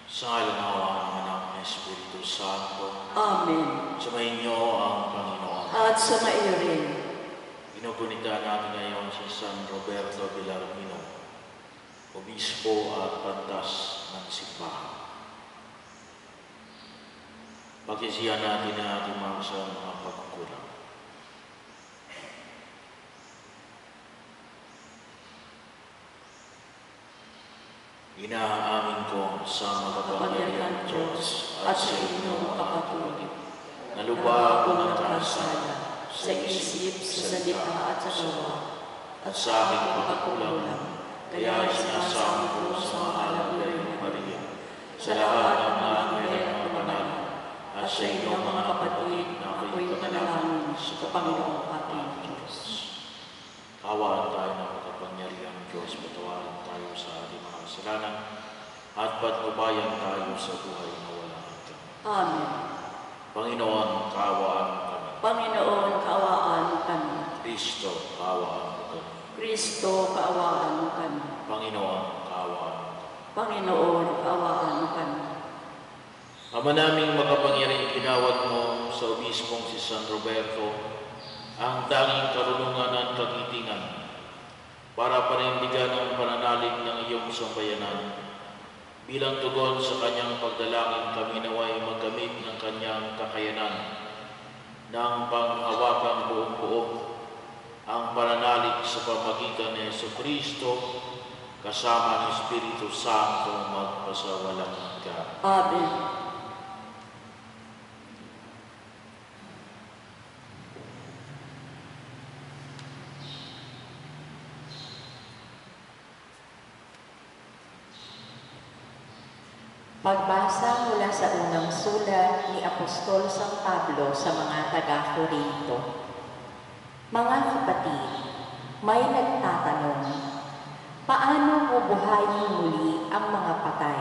Sa ngalan ng Ama, ng Anak, ng Espiritu Santo. Amen. Sumainyo ang Panginoon. At sumaiyo rin. Ginugunita natin ngayon si San Roberto Villarmino, Obispo at Pantas ng Simbahan. Pagsisihan natin na ating mga kasamang pagkukulang. Inaamin ko sa makapangyarihan Diyos at sa inyong kapatid na lubha ko ng kasala sa isip, sa salita at sa gawa, at sa aking pagkukulang, kaya sinasama ko sa mahal na Birhen Maria, sa lahat ng mga anghel at mga banal, at sa inyong mga kapatid na ako'y panalangin sa Panginoong ating Diyos. Kawaan tayo ng makapangyarihan Diyos, patawarin tayo sa ating mga kasalanan, at patnubayan tayo sa buhay na walang hanggan. Amen. Panginoon, kaawaan mo kami. Panginoon, kaawaan mo kami. Kristo, kaawaan mo kami. Kristo, kaawaan mo kami. Panginoon, kaawaan mo kami. Panginoon, kaawaan mo kami. Ama naming makapangyarihang ginawad mo sa obispong si San Roberto ang tanging karunungan at kagitingan para panindigan ang pananalig ng iyong sambayanan. Bilang tugon sa kanyang pagdalangin, kami naway magamit ng kanyang kakayanan ng panghawakang buong-buo ang pananalig sa pamagitan ni Jesucristo kasama ng Espiritu Santo magpasawalang hanggan. Amen. Pagbasa mula sa unang sulat ni Apostol San Pablo sa mga taga-Corinto. Mga kapatid, may nagtatanong, paano bubuhayin muli ang mga patay?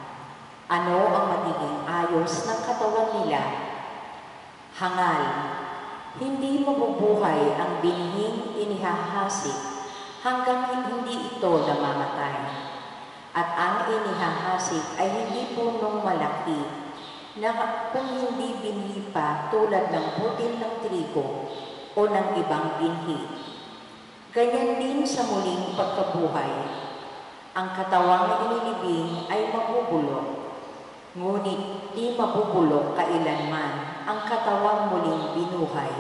Ano ang magiging ayos ng katawan nila? Hangal, hindi mabubuhay ang binhing inihahasik hanggang hindi ito namamatay. At ang inihahasik ay hindi punong malaki na kung hindi binhi pa tulad ng butil ng trigo o ng ibang binhi. Ganyan din sa muling pagkabuhay. Ang katawang inilibing ay mabubulok, ngunit di mabubulok kailanman ang katawang muling binuhay.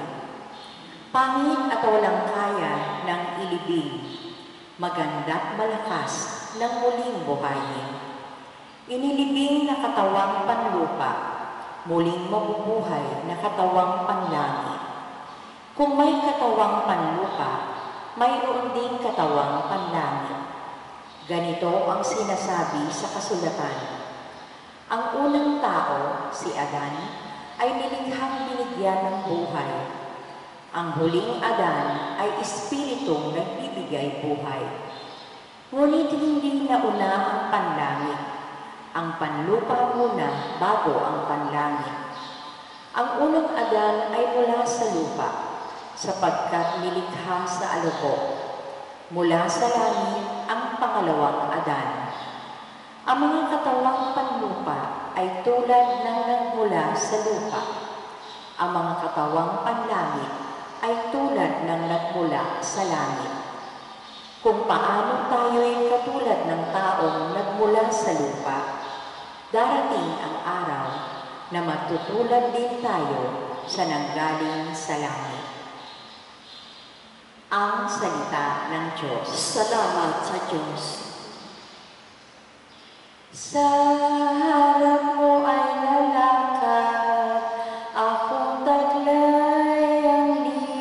Pangit at walang kaya ng ilibing, maganda't malakas ng muling buhayin. Inilibing na katawang panlupa, muling mabubuhay na katawang panlangit. Kung may katawang panlupa, mayroon ding katawang panlangit. Ganito ang sinasabi sa kasulatan. Ang unang tao, si Adan, ay nilikhang binigyan ng buhay. Ang huling Adan ay espiritong nagbibigay buhay. Ngunit hindi nauna ang panlangit. Ang panlupa muna bago ang panlangit. Ang unang Adan ay mula sa lupa, sapagkat nilikha sa alupok. Mula sa langit ang pangalawang Adan. Ang mga katawang panlupa ay tulad ng nagmula sa lupa. Ang mga katawang panlangit ay tulad ng nagmula sa langit. Kung paano tayo'y katulad ng taong nagmula sa lupa, darating ang araw na matutulad din tayo sa nanggaling sa langit. Ang salita ng Diyos. Salamat sa Diyos. Sa harap mo ay lalakad, akong taglay ang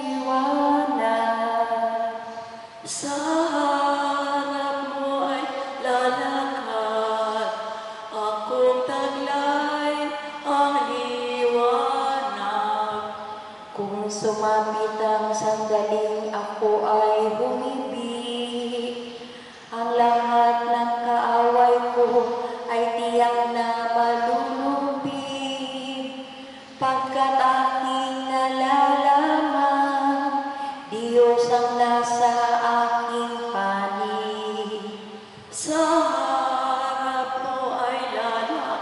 liwanag. Sa harap mo ay lalakad, akong taglay ang liwanag. Kung sumapit ang sandaling ako ay humibig, ang lahat ng kaaway ko ay tiyang na malulumbig. Pagkat aking nalalaman, Diyos ang nasa aking panig. Sa harap mo ay lalakad,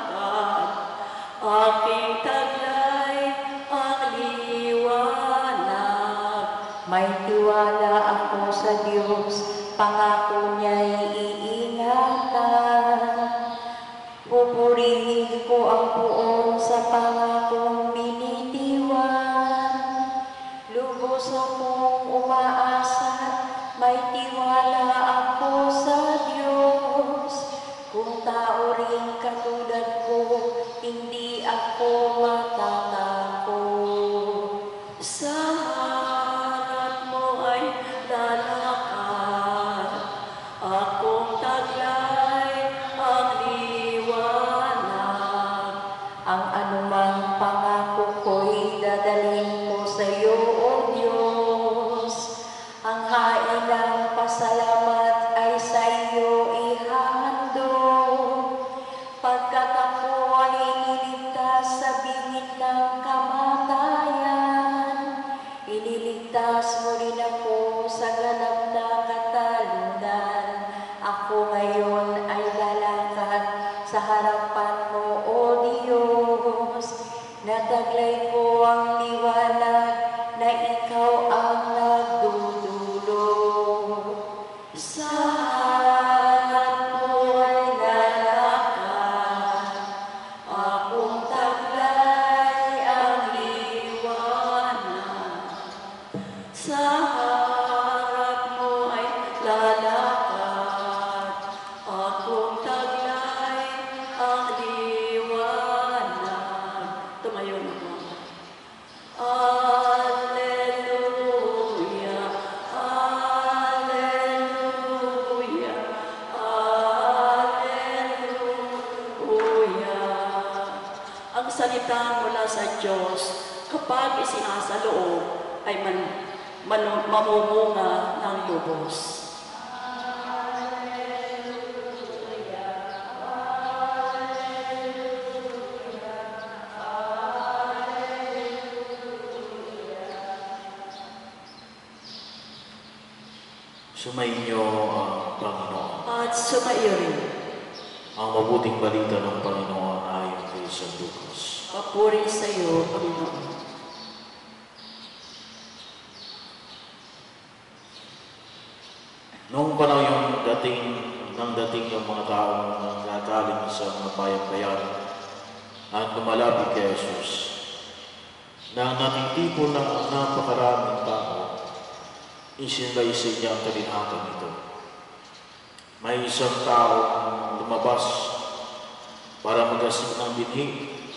May tiwala ako sa Diyos, pangako niya'y iingatan. Pupurihin ko ang puon sa pangakong binitiwan. Lubos akong umaasa, may tiwala ako sa Diyos. Kung tao rin katulad ko, hindi ako matatakot. Sa harap mo ay lalakad, akong taglay ang liwanag. Ang anumang pangako ko'y dadalhin ko sa iyo, O Diyos. Ang hain ng pasalamat ay sa iyo ihahandog. Pagkat ako ay iniligtas sa bingit ng kamatayan, iniligtas mo rin ako sa ganap na katalunan. Ako ngayon ay lalakad sa harapan mo, O Diyos. Nataglay ko ang liwanag na ikaw ang nagdudulog. Sa harap mo ay lalakad, akong taglay ang liwanag. Sa harap mo ay lalakad, akong taglay ang liwanag. Tumayo na po. Alleluia, alleluia, alleluia. Ang salita mula sa Diyos, kapag isinasaloob, ay mamumunga ng lubos. Sumainyo ang Panginoon. At sumaiyo rin, Ang mabuting balita ng Panginoon ayon kay San Lucas. papuri sa iyo, Panginoon. Noong panahon yung dating yung mga taong nanggaling sa mga bayan-bayan at lumalapit kay Jesus, na natitipon ng napakaraming tao, isinlaysay niya ang talinhagang ito. May isang taong lumabas para mag-asik ng binhi.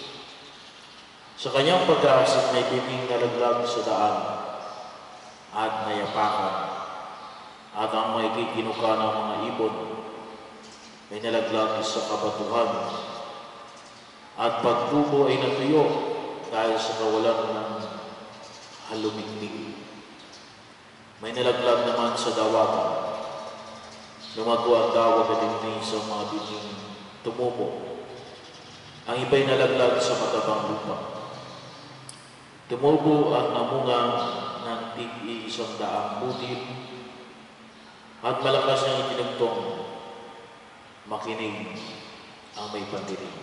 Sa kanyang pag-aasik, may binhing nalaglag sa daan at nayapakan. At ang may kikinuka ng mga ibon, may nalaglag sa kabatuhan. At pagtubo ay natuyo dahil sa kawalan ng halumigmig. May nalaglag naman sa dawagan. Lumago ang dawag at hindi sa mga bining tumubo. Ang iba'y nalaglag sa matabang lupa. Tumubo at namunga ng tig-100 butil at malakas niyang itinugtong, makinig ang may pandinig.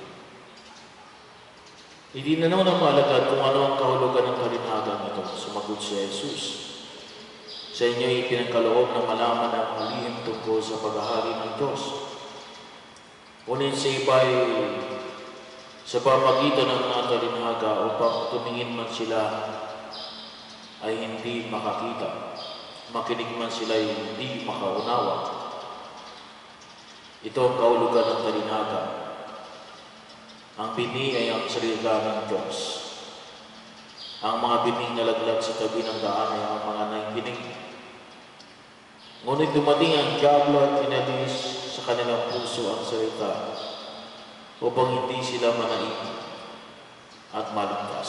Hindi na naman malagad kung ano ang kahulugan ng kalinhagang ito. Sumagot si Jesus, sa inyo ipinagkaloob na malaman ang lihim tungkol sa paghahari ng Diyos. Ngunit sa iba'y sa pamagitan ng mga kalinhaga upang tumingin man sila ay hindi makakita, makinig man sila ay hindi makaunawa. Ito ang kahulugan ng kalinhaga. Ang binhi ay ang salita ng Diyos. Ang mga binhing nalaglag sa tabi ng daan ay ang mga nakikinig. Ngunit dumating ang diablo at inalis sa kanilang puso ang salita upang hindi sila manaig at maligtas.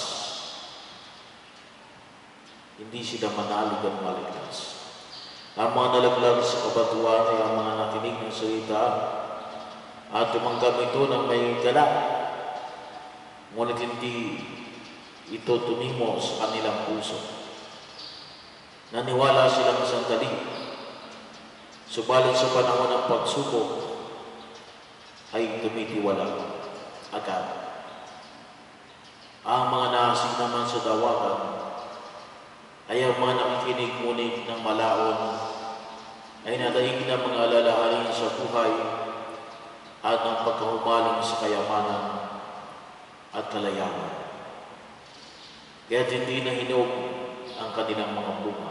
Hindi sila manalig at maligtas. Ang mga nalaglag sa kabatuan ay ang mga nakinig ng salita at tumanggap ito ng may galak. Ngunit hindi ito tumimo sa kanilang puso. Naniwala silang sandali. Subalit sa panahon ng pagsubok ay tumitiwala agad. Ang mga naasing naman sa dawagan ay ang mga nakikinig ngunit ng malaon ay nadaig na mga alalahanin sa buhay at ang pagkahumaling sa kayamanan at kalayawan. Kaya't hindi na hinog ang kanilang mga bunga.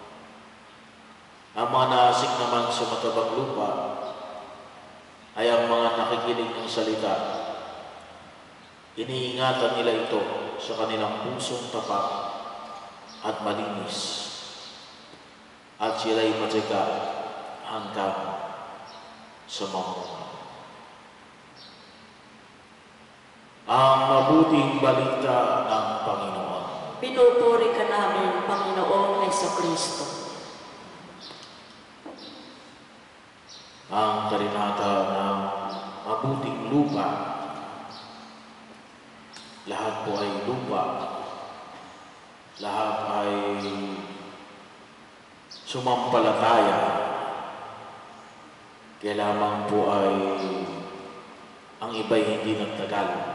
Ang mga naasik naman sa matabang lupa ay ang mga nakikinig ng salita. Iniingatan nila ito sa kanilang pusong tapat at malinis, at sila'y matyaga hanggang sa mamunga. Ang mabuting balita ng Panginoon. Pinupuri ka namin, Panginoong Jesucristo. Ang kalinata ng mabuting lupa. Lahat po ay lupa. Lahat ay sumampalataya. Kaya lamang po ay ang iba'y hindi nagtagal.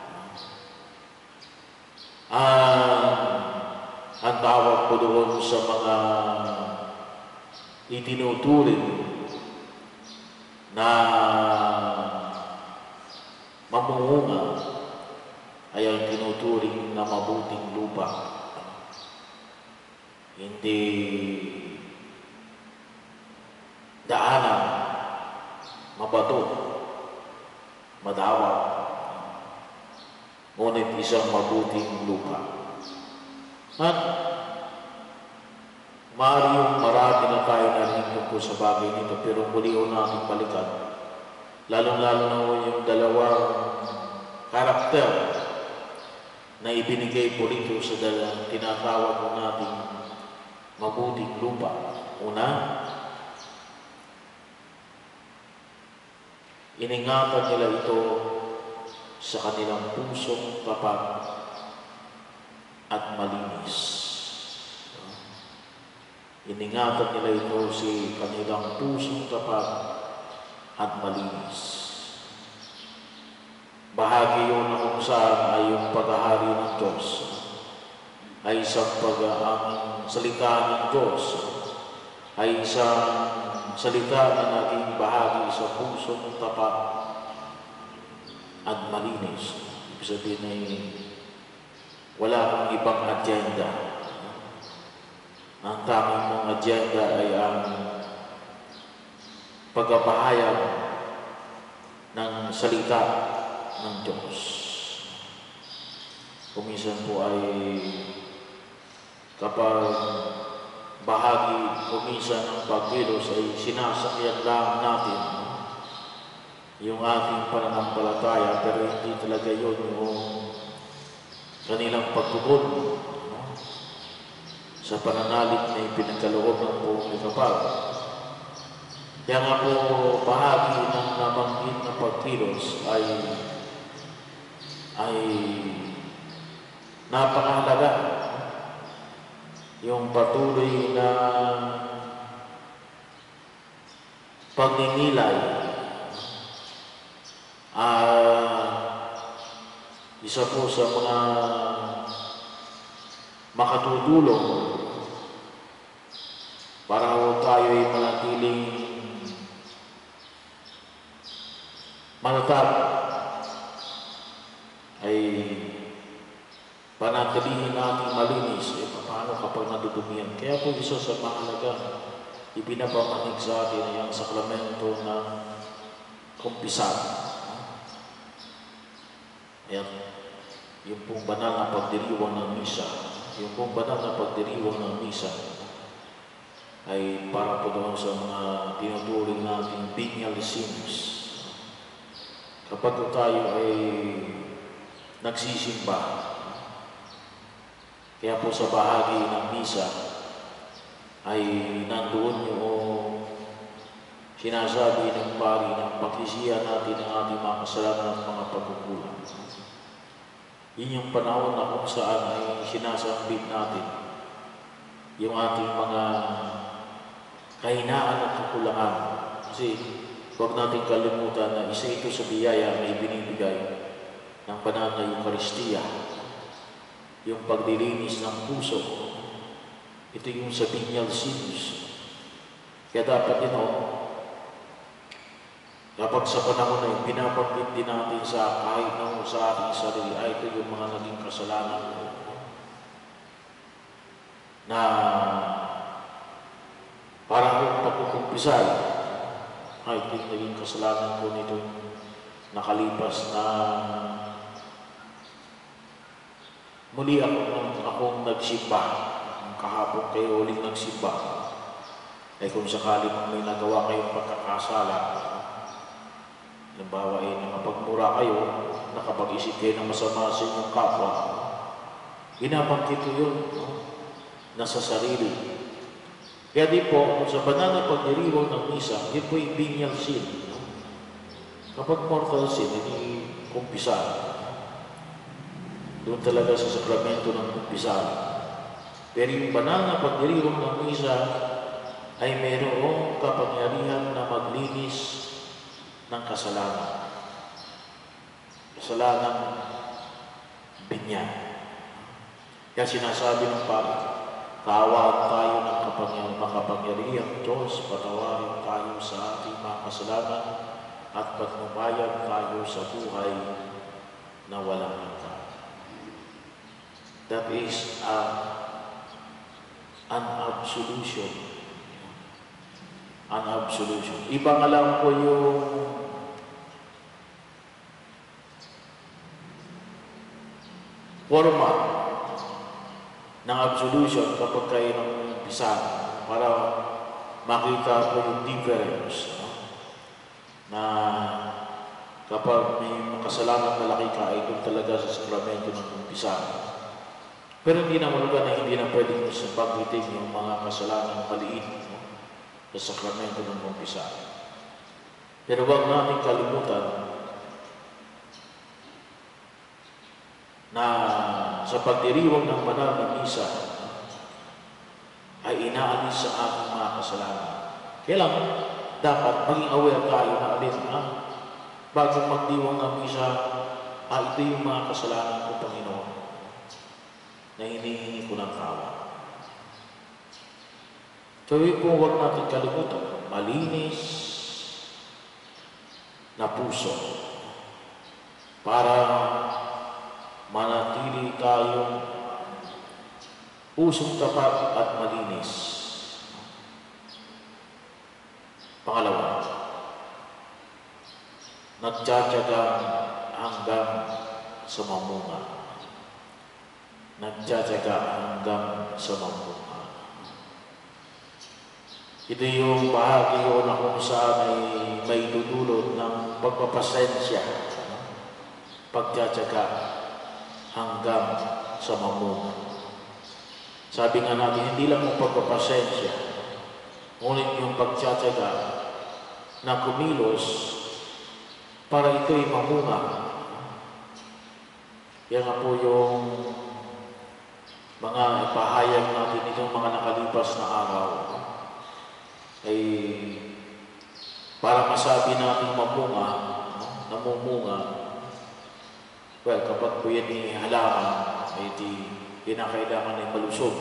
Ang tawag po doon sa mga itinuturing na mamunga ay ang tinuturing na mabuting lupa. Hindi daanan, mabato, madawa, ngunit isang mabuting lupa. At maaari yung marami na tayo narinig tungkol sa bagay nito, pero muli ho natin balikan. Lalong-lalo na ho yung dalawang karakter na ibinigay po rito sa tinatawag po nating mabuting lupa. Una, iningatan nila ito sa kanilang pusong tapat at malinis. Iningatan nila ito sa kanilang pusong tapat at malinis. Bahagi yun na kung saan ay yung paghahari ng Diyos ay isang ang salita ng Diyos ay isang salita na naging bahagi sa pusong tapat at malinis. Ibig sabihin ay wala kang ibang agenda. Ang tanging mong agenda ay ang pagpapahayag ng salita ng Diyos. Kuminsan po ay kapag bahagi kuminsan ng pagkilos ay sinasakyan lang natin yung ating pananampalataya, pero hindi talaga yun yung kanilang pagtugon sa pananalig na ipinagkaloob ng buong likapag. Kaya nga po, bahagi ng nabanggit na pagkilos ay napakahalaga. Yung patuloy na pagninilay isa po sa mga makatutulong para tayo ay manatiling matatag, ay panatilihin natin malinis. Paano kapag nadudumihan? Kaya po isa sa mahalaga ibinapamanig sa atin ay ang sakramento ng kumpisado. Ayan, yung pong banal na pagdiriwang ng misa, yung pong banal na pagdiriwang ng misa ay para po doon sa mga tinuturing nating venial sins. Kapag tayo ay nagsisimba, kaya po sa bahagi ng misa ay nandoon yung sinasabi ng pari ng pagsisiya natin ng ating mga kasalanan at mga pagkukulang. Yun yung panahon na kung saan ay sinasambit natin yung ating mga kahinaan at kakulangan. Kasi huwag natin kalimutan na isa ito sa biyaya na ibinibigay ng banal na Eucharistia, yung pagdilinis ng puso Ito yung sa venial sins. Kaya dapat din kapag sa panahon na yung pinabanggit din natin sa kahit na sa ating sarili, ay ito yung mga naging kasalanan ko na parang kung pagkukumpisay, ay ito yung naging kasalanan ko nito nakalipas na muli akong nagsimba. Kahapon kayo uling nagsimba. Ay kung sakali may nagawa kayong pagkakasala, halimbawa ay nakapagmura kayo, nakapag-isip kayo ng masama sa inyong kapwa, binabangkit ko yun, nasa sarili. Kaya di po, sa banal na pagdiriwang ng misa, yun po yung venial sin. Kapag mortal sin, hindi kumpisal. Doon talaga sa sakramento ng kumpisal. Pero yung banal na pagdiriwang ng misa ay mayroong kapangyarihan na maglinis ng kasalanan. Kasalanan binyan. Kaya sinasabi ng Panginoon, tawag tayo ng makapangyarihang Diyos, patawarin tayo sa ating mga kasalanan at patnubayan tayo sa buhay na walang hanggan. That is an absolution. An absolution. Ibang alam ko yung format ng absolution kapag kayo ng umpisan para makita ko yung difference. Na kapag may makasalanan malaki ka, ay doon talaga sa sakramento ng umpisan. Pero hindi na malugan na hindi na pwedeng banggitin yung mga kasalanan maliit sa sakramento ng umpisan. Pero huwag natin kalimutan na sa pagdiriwang ng banal na misa ay inaalis sa ating mga kasalanan. Kaya lang, dapat maging aware tayo na alin bago magdiwang ng misa, ito yung mga kasalanan ko, Panginoon, na hinihingi ko ng kawa. So, kung huwag natin kalimutan, malinis na puso para manatili tayong pusong tapat at malinis. Pangalawa, nagtsatsaga hanggang sa mamunga. Nagtsatsaga hanggang sa mamunga. Ito yung bahagi yun na kung saan ay may dudulot ng pagpapasensya, pagtsatsaga hanggang sa mamunga. Sabi nga natin, hindi lang yung pagpapasensya, ngunit yung pagtsatsaga na kumilos para ito'y mamunga. Yan nga po yung mga ipahayag natin itong mga nakalipas na araw. Ay para masabi natin mamunga, namumunga, well, kapag po yan ay halaman, ay kinakailangan ay malusog.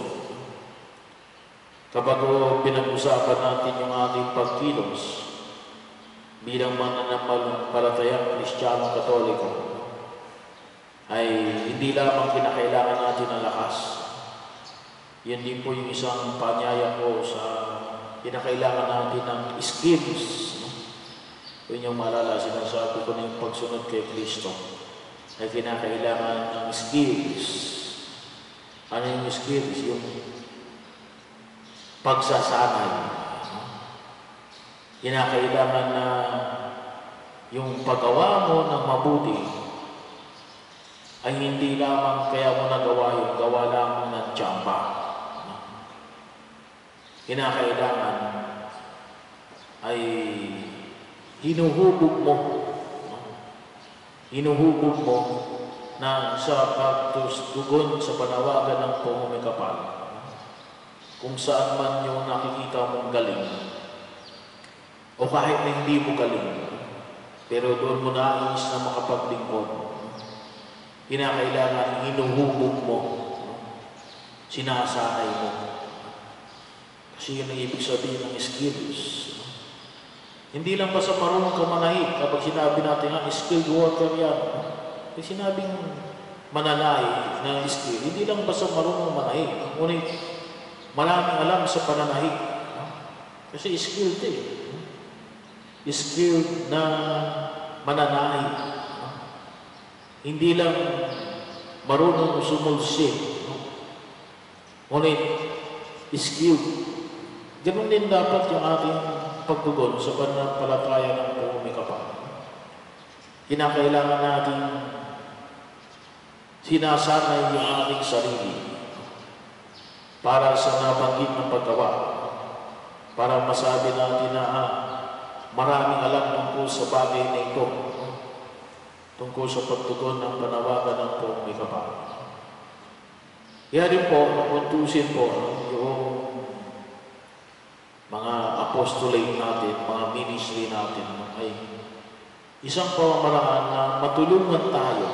Kapag pinag-usapan natin yung ating pagkilos bilang mananampalatayang Kristiyano Katoliko, ay hindi lamang kinakailangan natin ng lakas. Yan din po yung isang panyaya ko sa kinakailangan natin ng skills. Kung yung maalala, sinasabi ko na yung pagsunod kay Kristo ay kinakailangan ng skills. Ano yung skills? Yung pagsasanay. Kinakailangan na yung paggawa mo ng mabuti ay hindi lamang kaya mo nagawa yung gawa lamang ng tiyamba. Kinakailangan ay hinuhubog mo. Hinuhubog mo na sa pagtugon sa panawagan ng pumumikapal. Kung saan man yung nakikita mong galing, o kahit na hindi mo galing, pero doon mo nais na makapaglingkod, kinakailangan hinuhubog mo, sinasanay mo, Kasi yun ang ibig sabihin ng skills. Hindi lang basta marunong ka manahid. Kapag sinabi natin nga, skilled worker yan. Pag sinabing mananahi na skill, hindi lang basta marunong manahid. Ngunit maraming alam sa pananahid. Kasi skilled eh. Skilled na mananahi. Hindi lang marunong sumulsik. Ngunit skilled. Ganun din dapat yung ating pagtugon sa pananampalataya ng buong may kapal. Kinakailangan natin sinasanay yung ating sarili para sa nabanggit ng paggawa. Para masabi natin na maraming alam tungkol sa bagay na ito. Tungkol sa pagtugon ng panawagan ng buong may kapal. Kaya rin po, nakuntusin po yung mga apostolate natin, mga ministry natin ay isang pamamaraan na matulungan tayo.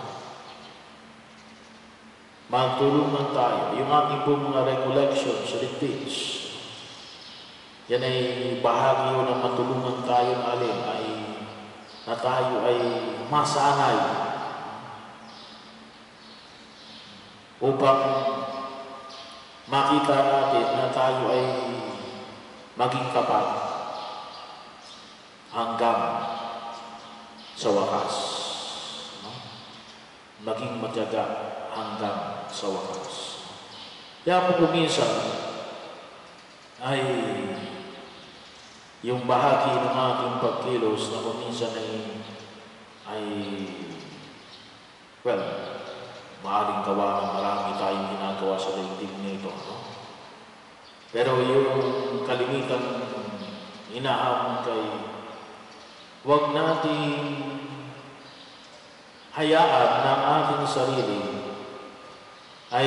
Matulungan tayo. Yung ating po mga recollections, retreats, yan ay bahagi yun na matulungan tayo na na tayo ay masanay upang makita natin na tayo ay maging tapat hanggang sa wakas. Maging matyaga hanggang sa wakas. Kaya po kuminsan ay yung bahagi ng ating pagkilos na kuminsan ay well, maaaring gawa ng marami tayong ginagawa sa daigdig nito. Pero yung kalimitang inahamon kay huwag nating hayaan ng ating sarili ay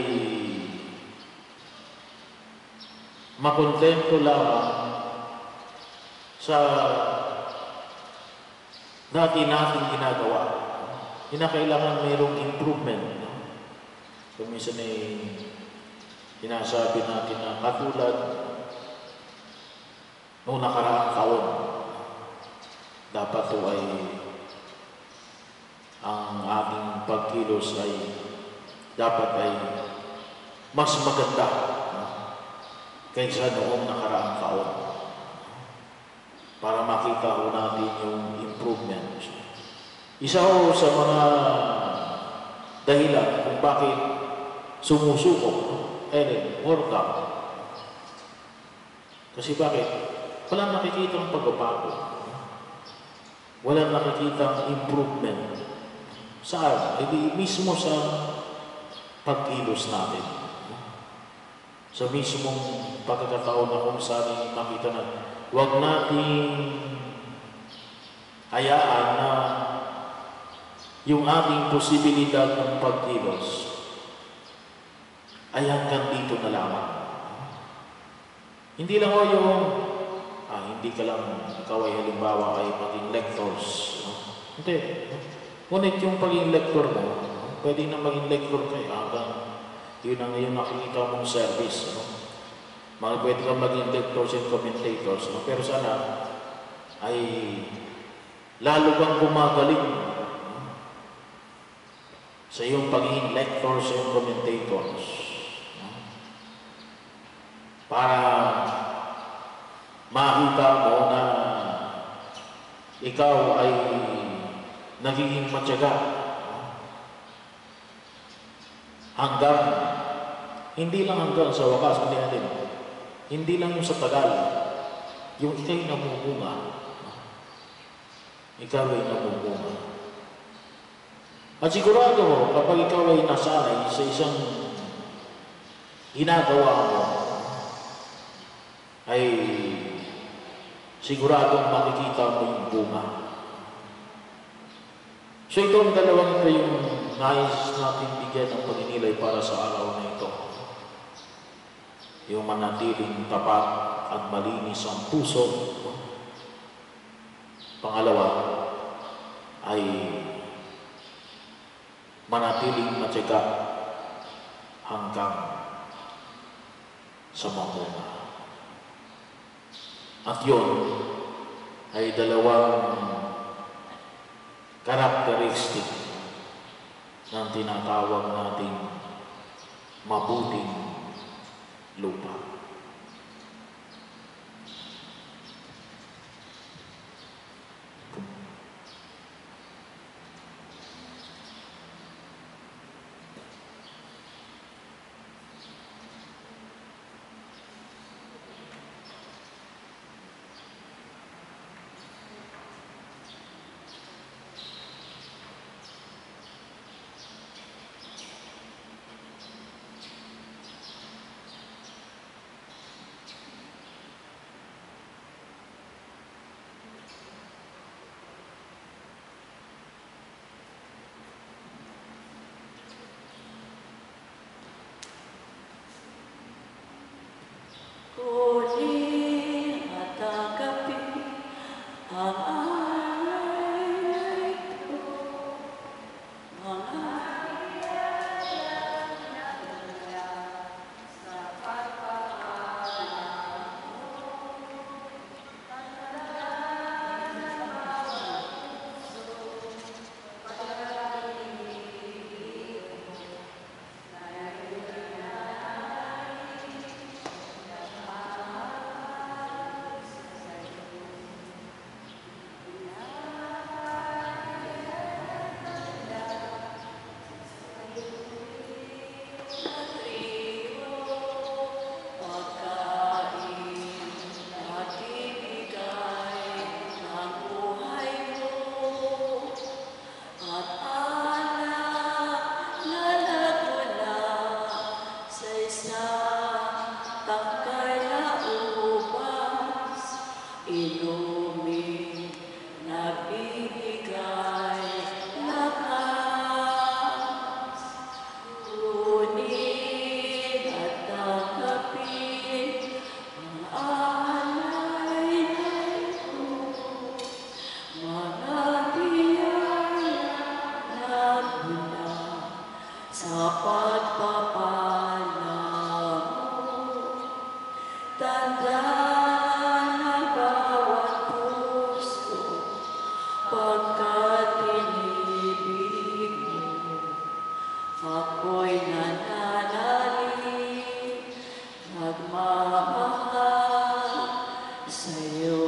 makontento lamang sa dati nating ginagawa. Kinakailangan mayroong improvement. Kung minsan ay sinasabi natin na katulad noong nakaraang taon, dapat ito ay ang ating pagkilos ay dapat ay mas maganda kaysa noong nakaraang taon para makita ko natin yung improvement. Isa ho sa mga dahilan kung bakit sumusuko workout. Kasi bakit? Walang nakikitang pagbabago. Walang nakikitang improvement. Saan? Hindi mismo sa pagkilos natin. Sa mismong pagkakataon na kung saan makita na huwag nating hayaan na yung ating posibilidad ng pagkilos ay hanggang dito na lamang. Hindi lang yung hindi ka lang, ikaw ay halimbawa ay maging lectors. Hindi. Ngunit yung pagiging lector mo, pwede na maging lector kayo hanggang yun ang yung nakikita mong service. Pwede kang maging lectors and commentators. Pero sana ay lalo kang gumagaling sa iyong pagiging lectors and commentators. Para makita mo na ikaw ay nagiging matyaga hanggang, hindi lang hanggang sa wakas, hindi lang yung sa tagal, yung ikaw'y namumunga. Ikaw ay namumunga. At sigurado mo, kapag ikaw ay nasanay sa isang ginagawa mo, ay siguradong makikita mo yung bunga. So ito ang dalawang ito yung nais natin bigyan ng pagninilay para sa araw na ito. Yung manatiling tapat at malinis ang puso. Pangalawa ay manatiling matyaga hanggang sa mamunga. At yun ay dalawang karakteristik ng tinatawag nating mabuting lupa. Kunin at tanggapin ang alay ko, mga inumin, nagbibigay lakas. Kunin at tanggapin ang alay ko, mga biyaya na mula sa pagpapala mo. Tandaan ang bawat puso, pagkat inibig mo. Ako'y nananalig, nagmamahal sa'yo.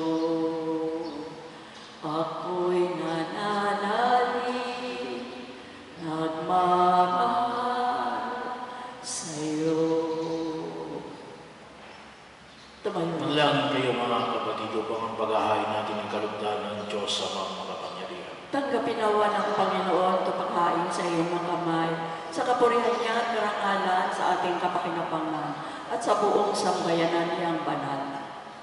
Ako'y nananalig, nagmamahal sa'yo. Tumayo. Manalangin kayo mga kapatid upang ang paghahain natin ng kalugdan ng Diyos sa mga makapangyarihan. Tanggapin nawa ng Panginoon ito paghain sa iyong mga kamay, sa kapurihan niya at karangalan sa ating kapakinabangan at sa buong sambayanan niyang banal.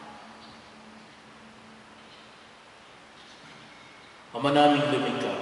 Ama naming lumikha,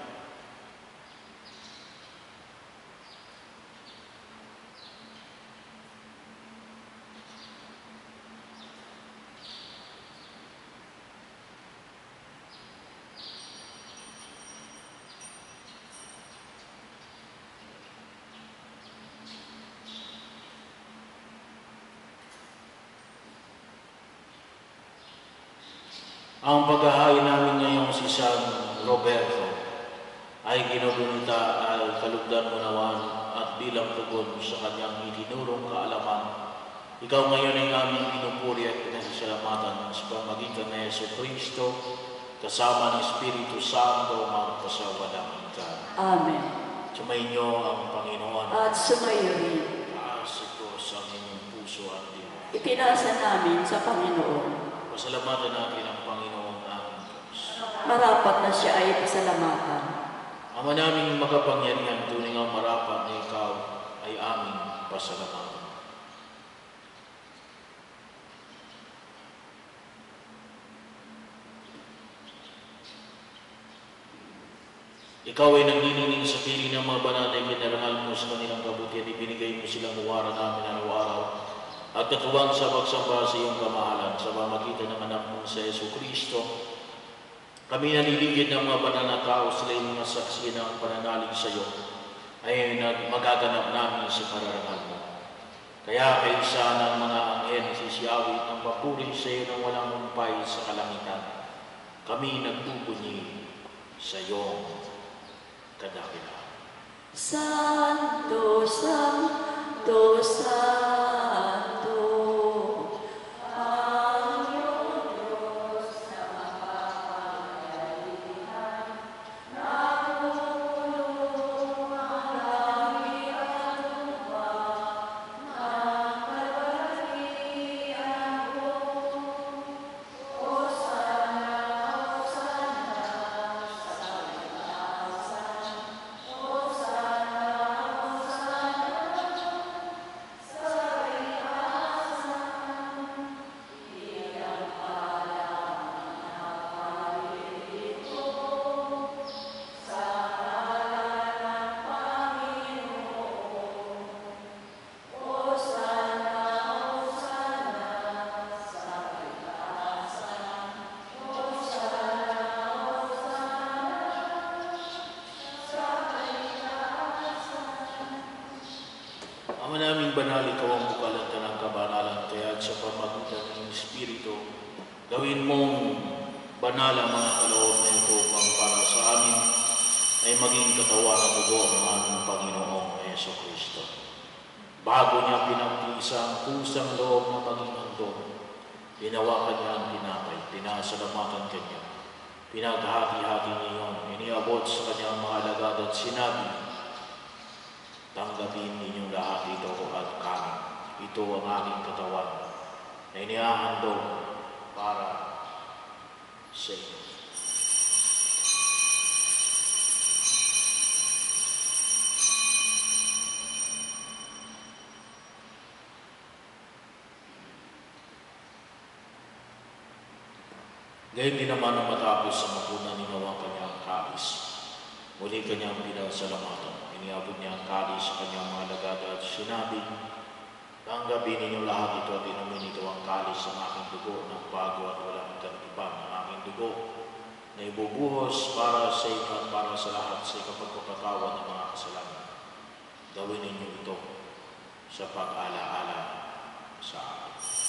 ang paghahain namin ngayong si San Roberto ay ginugulita ay kalugdan mo naman at bilang tugon sa kanyang itinurong kaalaman. Ikaw ngayon ay aming pinupuri at pinasasalamatan sa pamagitan ni Jesucristo kasama ng Espiritu Santo magpasawalang ka. Amen. Sumainyo ang Panginoon. At sumayo rin, Taas ito sa inyong puso at diwa. ipinasa namin sa Panginoon. Pasalamatan natin ang Panginoon aming Diyos. Marapat na siya ay pasalamatan. Ama naming makapangyarihan, tunay ang marapat na ikaw ay aming pasalamatan. Ikaw ay nagniningning sa piling ng mga banal na ipinarangal mo sa kanilang kabutihan, ibinigay mo silang huwara namin araw-araw. At katuwang sa pagsamba sa iyong kamahalan sa pamagitan ng anak mo sa Jesucristo, kami naniligid ng mga banal na tao, sila yung mga saksi ng pananalig sa iyo, ay magaganap namin sa kararangal mo. Kaya kaisa ng mga anghel sisiyawit ng papuri sa iyo ng walang humpay sa kalangitan. Kami nagpupuni sa iyong kadakilaan. Santo, Santo, Santo, ang iyong Diyos na makapangyarihan, nagulong ang langit at lupa, ng kalwalhatian mo. Hosana, Hosana, sa itaasan. Hosana, Hosana, sa itaasan. Pinagpala ang naparirito sa ngalan ng Panginoon. Hosana, Hosana, sa itaasan. Hosana, Hosana, sa itaasan. Ama naming banal, ikaw ang bukalatan ng kabanalan, kaya sa pamagitan ng Espiritu, gawin mong banal ang mga kaloob na ito upang para sa amin ay maging katawan at dugo ng aming Panginoong Jesucristo. Bago niya pinagtiisa ang kusang loob na maging handog, ginawa niya ang tinapay, pinasalamatan kanya, pinaghati-hati niya yun, iniabot sa kanyang mga alagad at sinabi, tanggapin ninyong lahat ito at kami. Ito ang aking katawan na inihahandog para sa inyo. Gayon din naman ang matapos sa mapunan ni Noah kanyang kalis. Muli kanyang pinasalamatan. Iniabot niya ang kalis sa kanyang mga alagad at sinabi, tanggapin ninyo lahat ito at inumin ito ang kalis ng aking dugo ng bago at walang katipan ng aking dugo na ibubuhos para sa inyo at para sa lahat sa ikapagpapatawan ng mga kasalanan. Gawin ninyo ito sa pag-alaala sa akin.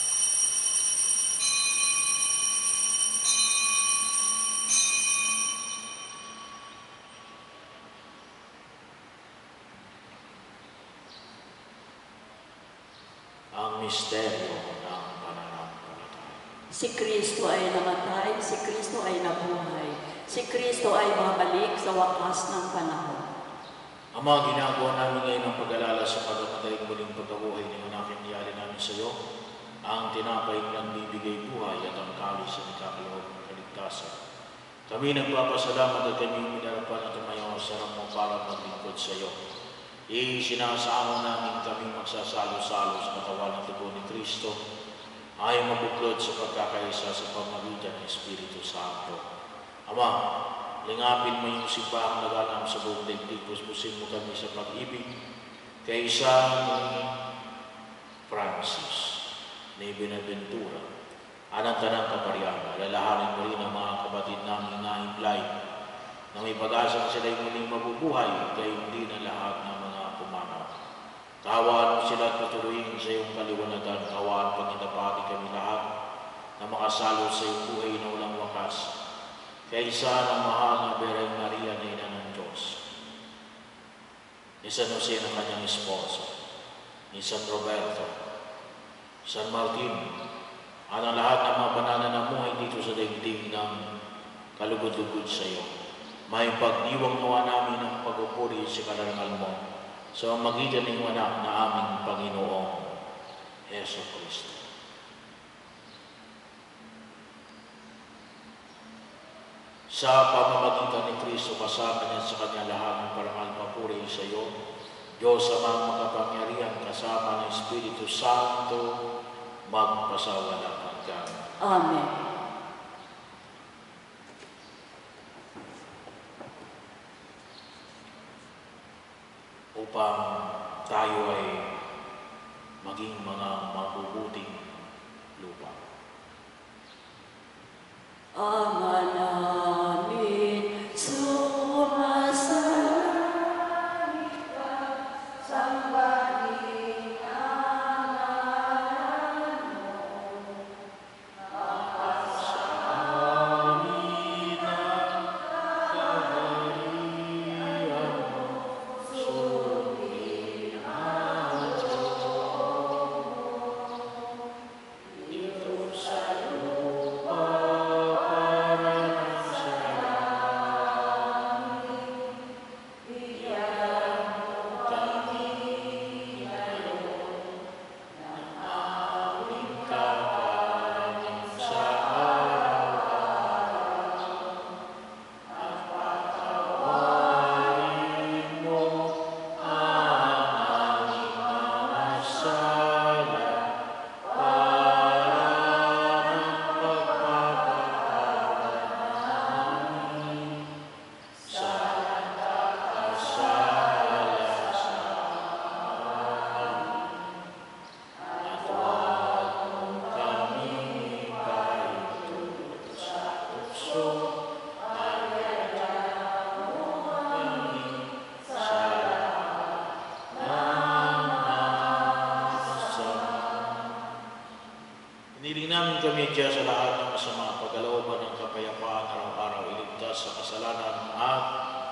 Ang misteryo ng pananampalataya. Si Kristo ay namatay, si Kristo ay nabuhay, si Kristo ay babalik sa wakas ng panahon. Ama, ginagawa namin ngayon ang pag-alala sa pagkamatay muling pagkabuhay ng aking niyali namin sa iyo, ang tinapay ng bibigay buhay at ang kalis ng kakaloob ng kaligtasan. Kami nagpapasalamat at kami minarapan at tumayaw sa harap mo para maglingkod sa iyo. Isinasamo namin kami magsasalo-salo sa katawan ng dugo ni Kristo ay mabuklod sa pagkakaisa sa pamagitan ng Espiritu Santo. Ama, lingapin mo yung simbahang naganap sa buong daigdig, puspusin mo kami sa pag-ibig kay isang Francis ni Benaventura, anang tanang kaparian, alalahanin mo rin ang mga kapatid namin na implay na may pag-asang sila'y muling mabubuhay, kaya hindi na lahat ng mga pumanaw. Kawaan mo sila at patuloyin sa iyong kaliwanagan, kawaan pangitapati kami lahat na makasalo sa iyong buhay na walang wakas. Kaysa ng mahal na Birheng Maria na Ina ng Diyos, ni San Jose na kanyang esposo, ni San Roberto, San Martin, at ang lahat ng mga banal na namuhay dito sa daigdig ng kalugod-lugod sa iyo. May pagdiwang nawa namin ang pagpupuri sa karangal mo sa magitan ng anak na aming Panginoong Jesucristo. Sa pamamagitan ni Kristo, kasama niya sa kanya lahat ng parangal papuri sa iyo, Diyos amang makapangyarihan, kasama ng Espiritu Santo, magpasawalang hanggan. Amen. Upang tayo ay maging mga mabubuting lupa. Ama namin, sumasalangit ka, sambahin ang namin kami dyan sa lahat ng masama, pagkalooban ng kapayapaan araw-araw, iligtas sa kasalanan at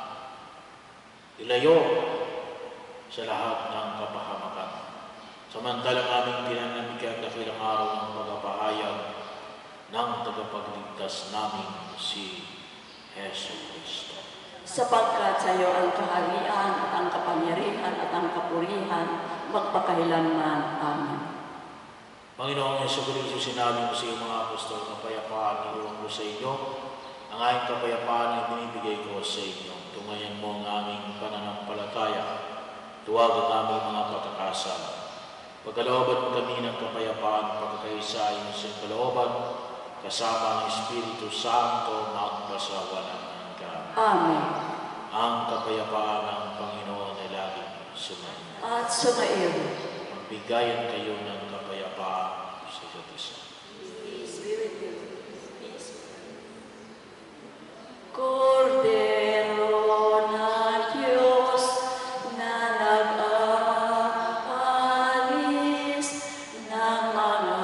ilayo sa lahat ng kapahamakan. Samantalang aming pinanamigyan dakilang araw ng pagpapahayag ng tagapagligtas namin si Heso Kristo. Sapagkat sa iyo ang kaharian at ang kapangyarihan at ang kapurihan magpakailanman. Amen. Panginoong Heso Kristo, sinabi mo sa iyong mga apostol na kapayapaan iniwan ko sa inyo, ang aking kapayapaan ay binibigay ko sa inyo. Tungayan mo ang aming pananampalataya, tuwag ang aming mga pagkakasala. Pagkalooban mo kami ng kapayapaan, pagkakaisa ayon sa iyong kalooban, kasama ang Espiritu Santo magpasawalang hanggan. Amen. Ang kapayapaan ng Panginoon ay laging sumainyo. At sumaiyo. Magbigayan kayo ng kapayapaan sa isa't isa. Cordero na Diyos na nag-aalis ng mga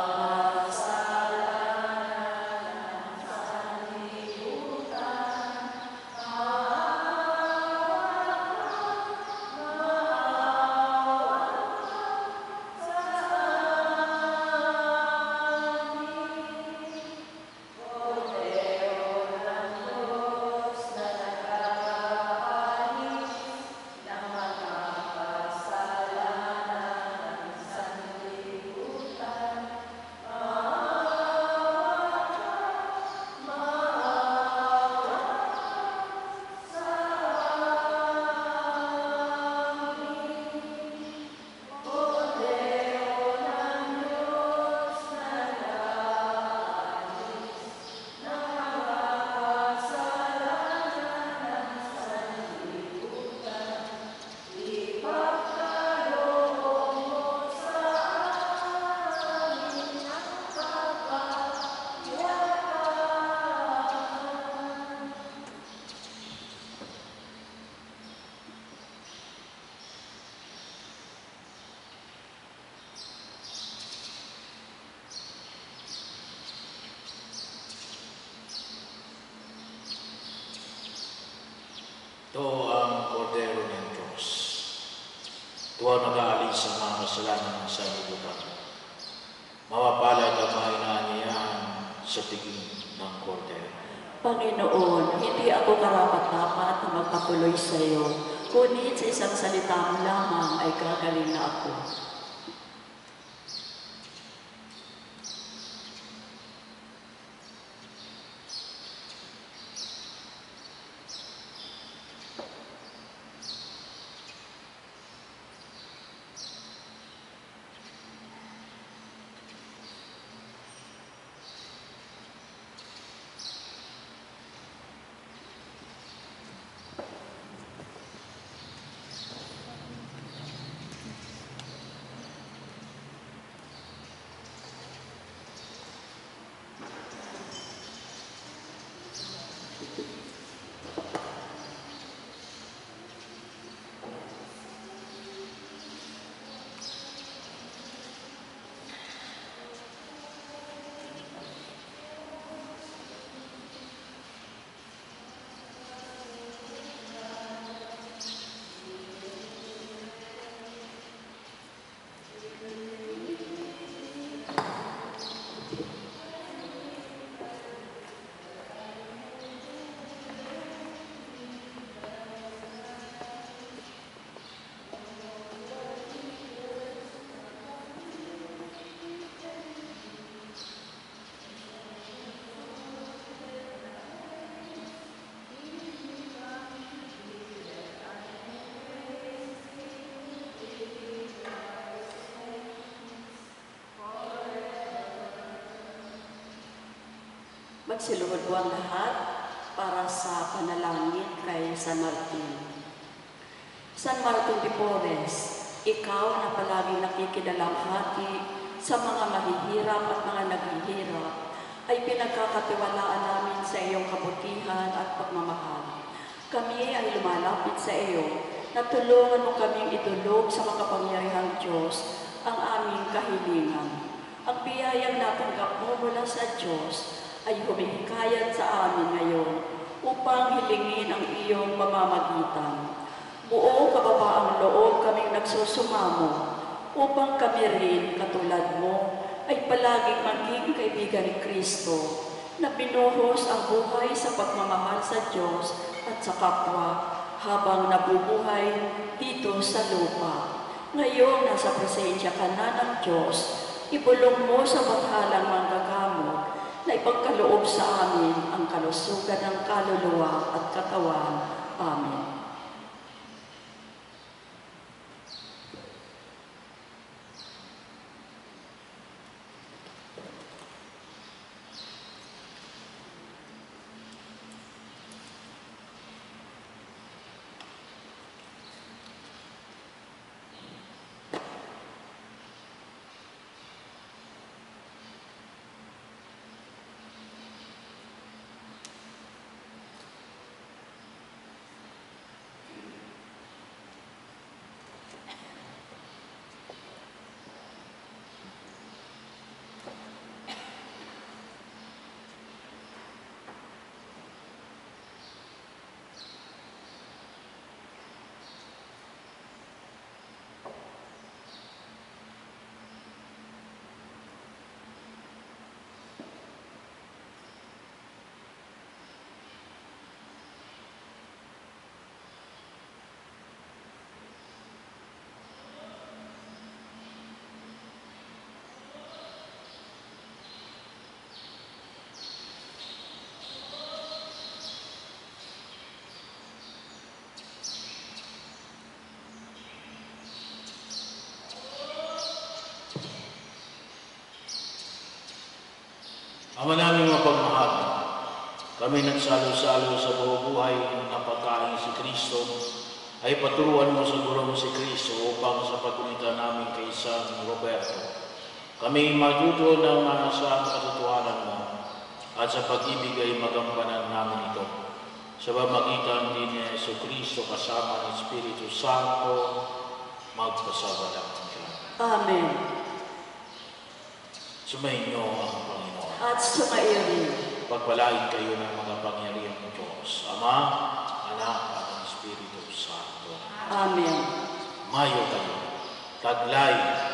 kasalanan sa libutan, ito ang Kordero ng Diyos. Ito ang nag-aalis sa mga kasalanan ng sanlibutan. Mapapalad ang mga inaanyayahan sa tingin ng Kordero. Panginoon, hindi ako karapat-dapat na magpatuloy sa iyo, kundi sa isang salita mo lamang ay gagaling na ako. Magsiluhod po ang lahat para sa panalangin kay San Martin. San Martin de Porres, ikaw na palaging nakikidalamhati sa mga mahihirap at mga naghihirap, ay pinagkakatiwalaan namin sa iyong kabutihan at pagmamahal. Kami ay lumalapit sa iyo na tulungan mo kaming itulog sa makapangyarihang Diyos ang aming kahilingan. Ang biyayang natanggap mo mula sa Diyos ay humihikayat sa amin ngayon upang hilingin ang iyong pamamagitan. Buong kababaang loob kaming nagsusumamo upang kami rin, katulad mo, ay palaging maging kaibigan ni Kristo na binuhos ang buhay sa pagmamahal sa Diyos at sa kapwa habang nabubuhay dito sa lupa. Ngayong nasa presensya ka na ng Diyos, ibulong mo sa bathalang manggagamot na ipagkaloob sa amin ang kalusugan ng kaluluwa at katawan. Amen. Ama naming mapagmahal, kami nagsalo-salo sa buhay na pagkain si Kristo, ay paturuan mo sa gulong si Kristo upang sa pagkulitan namin kay San Roberto, kami matuto ng sa katotohanan mo at sa pag-ibig ay magampanan namin ito. Sa pamagitan din ni Yesu Kristo kasama ng Espiritu Santo, magpasawalang ka. Amen. Sumainyo ang Panginoon. At sumaiyo rin. Pagpalain kayo ng mga pangyarihan ng Diyos, Ama, Anak, at ang Espiritu Santo. Amen. Mayo kayo, taglay